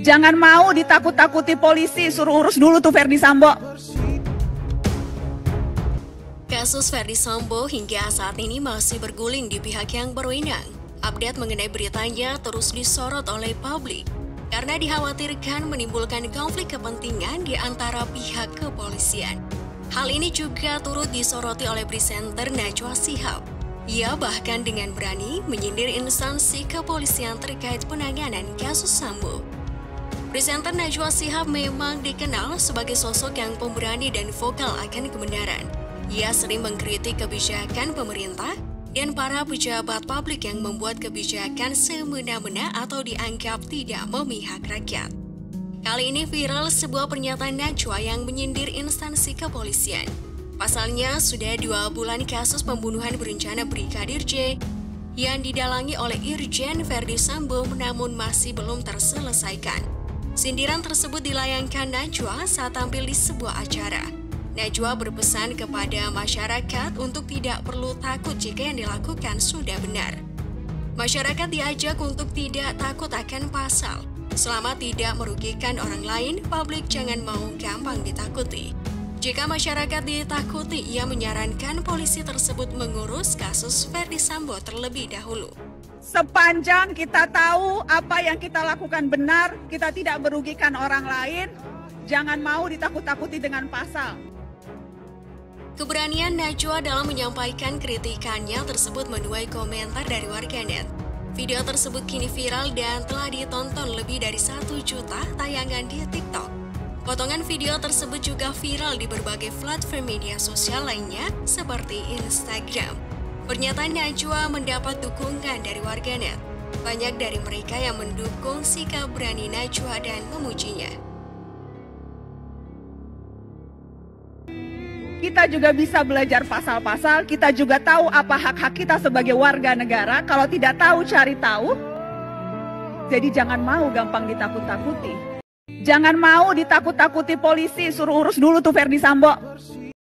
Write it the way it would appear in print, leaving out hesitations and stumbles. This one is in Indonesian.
Jangan mau ditakut-takuti polisi, suruh urus dulu tuh Ferdy Sambo. Kasus Ferdy Sambo hingga saat ini masih berguling di pihak yang berwenang. Update mengenai beritanya terus disorot oleh publik karena dikhawatirkan menimbulkan konflik kepentingan di antara pihak kepolisian. Hal ini juga turut disoroti oleh presenter Najwa Shihab. Ia bahkan dengan berani menyindir instansi kepolisian terkait penanganan kasus Sambo. Presenter Najwa Shihab memang dikenal sebagai sosok yang pemberani dan vokal akan kebenaran. Ia sering mengkritik kebijakan pemerintah dan para pejabat publik yang membuat kebijakan semena-mena atau dianggap tidak memihak rakyat. Kali ini viral sebuah pernyataan Najwa yang menyindir instansi kepolisian. Pasalnya, sudah 2 bulan kasus pembunuhan berencana Brigadir J yang didalangi oleh Irjen Ferdy Sambo namun masih belum terselesaikan. Sindiran tersebut dilayangkan Najwa saat tampil di sebuah acara. Najwa berpesan kepada masyarakat untuk tidak perlu takut jika yang dilakukan sudah benar. Masyarakat diajak untuk tidak takut akan pasal. Selama tidak merugikan orang lain, publik jangan mau gampang ditakuti. Jika masyarakat ditakuti, ia menyarankan polisi tersebut mengurus kasus Ferdy Sambo terlebih dahulu. Sepanjang kita tahu apa yang kita lakukan benar, kita tidak merugikan orang lain, jangan mau ditakut-takuti dengan pasal. Keberanian Najwa dalam menyampaikan kritikannya tersebut menuai komentar dari warganet. Video tersebut kini viral dan telah ditonton lebih dari 1 juta tayangan di TikTok. Potongan video tersebut juga viral di berbagai platform media sosial lainnya seperti Instagram. Pernyataan Najwa mendapat dukungan dari warganet. Banyak dari mereka yang mendukung sikap berani Najwa dan memujinya. Kita juga bisa belajar pasal-pasal, kita juga tahu apa hak-hak kita sebagai warga negara. Kalau tidak tahu, cari tahu. Jadi jangan mau gampang ditakut-takuti. Jangan mau ditakut-takuti polisi, suruh urus dulu tuh Ferdy Sambo.